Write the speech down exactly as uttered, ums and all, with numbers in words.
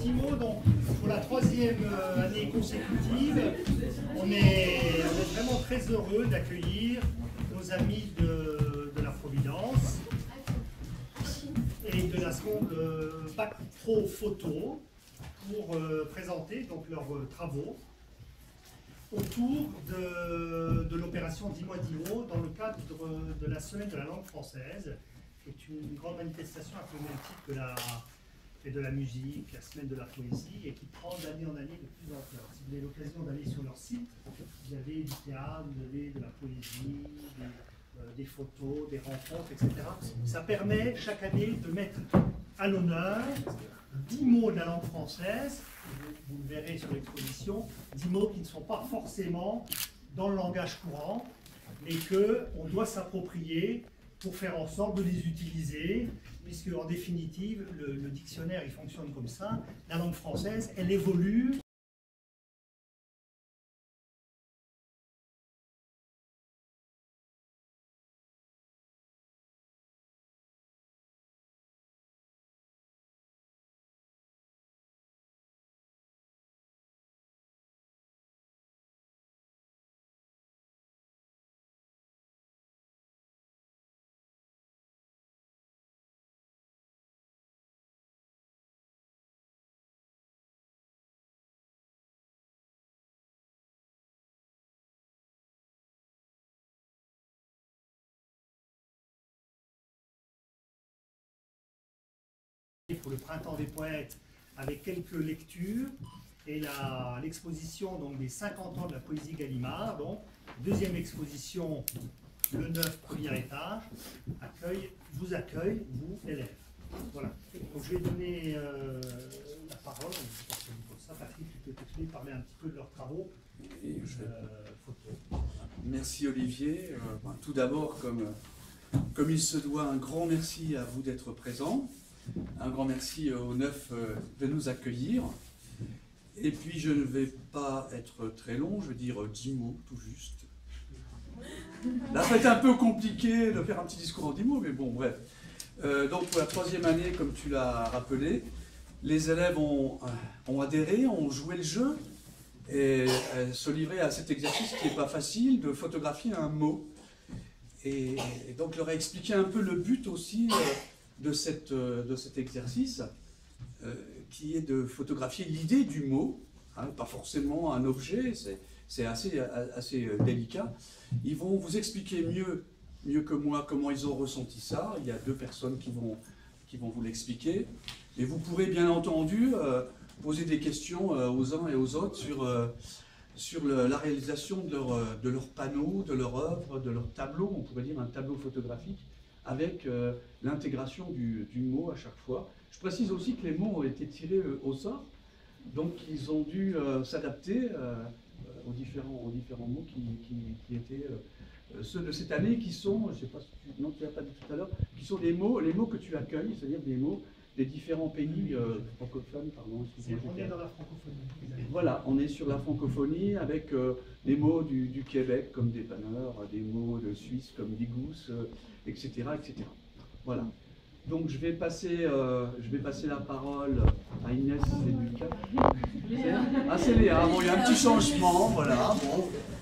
dix mots, donc pour la troisième année consécutive, on est, on est vraiment très heureux d'accueillir nos amis de, de la Providence et de la seconde Bac Pro Photo pour euh, présenter donc leurs euh, travaux autour de, de l'opération dix mois dix mots dans le cadre de, de la semaine de la langue française, qui est une grande manifestation un peu au même titre que la, et de la musique, la semaine de la poésie, et qui prend d'année en année de plus en plus. Alors, si vous avez l'occasion d'aller sur leur site, vous avez du théâtre, vous avez de la poésie, des, euh, des photos, des rencontres, et cetera. Ça permet chaque année de mettre à l'honneur dix mots de la langue française, vous, vous le verrez sur l'exposition, dix mots qui ne sont pas forcément dans le langage courant, mais qu'on doit s'approprier pour faire en sorte de les utiliser, puisque en définitive, le, le dictionnaire il fonctionne comme ça, la langue française, elle évolue. Pour le Printemps des Poètes, avec quelques lectures, et l'exposition donc des cinquante ans de la poésie Gallimard, donc deuxième exposition, le neuf, premier étage, accueille, vous accueille, vous, élèves. Voilà. Donc je vais donner euh, la parole, pour ça, Patrick, tu peux te parler un petit peu de leurs travaux et je vais... euh, photos. Merci Olivier. Euh, ben, tout d'abord, comme, comme il se doit, un grand merci à vous d'être présents. Un grand merci au neuf de nous accueillir. Et puis je ne vais pas être très long, je vais dire dix mots tout juste. Là, ça va être un peu compliqué de faire un petit discours en dix mots, mais bon, bref. Euh, donc pour la troisième année, comme tu l'as rappelé, les élèves ont, ont adhéré, ont joué le jeu et euh, se livrer à cet exercice qui n'est pas facile, de photographier un mot. Et, et donc leur a expliqué un peu le but aussi euh, De, cette, de cet exercice, euh, qui est de photographier l'idée du mot, hein, pas forcément un objet, c'est assez, assez délicat. Ils vont vous expliquer mieux, mieux que moi comment ils ont ressenti ça. Il y a deux personnes qui vont, qui vont vous l'expliquer. Et vous pourrez bien entendu euh, poser des questions euh, aux uns et aux autres sur, euh, sur le, la réalisation de leur, de leur panneau, de leur œuvre, de leur tableau, on pourrait dire un tableau photographique, avec euh, l'intégration du, du mot à chaque fois. Je précise aussi que les mots ont été tirés euh, au sort, donc ils ont dû euh, s'adapter euh, aux, différents, aux différents mots qui, qui, qui étaient euh, ceux de cette année, qui sont, je ne sais pas si tu, non, tu l'as pas dit tout à l'heure, qui sont les mots, les mots que tu accueilles, c'est-à-dire des mots des différents pays euh, francophones, pardon. On est dans la francophonie. Voilà, on est sur la francophonie avec euh, des mots du, du Québec comme dépanneur, des mots de Suisse comme digousse, euh, et cetera, et cetera. Voilà. Donc je vais passer, euh, je vais passer la parole à Inès et Lucas. Ah, c'est Léa. Bon, il y a un petit changement, voilà. Bon.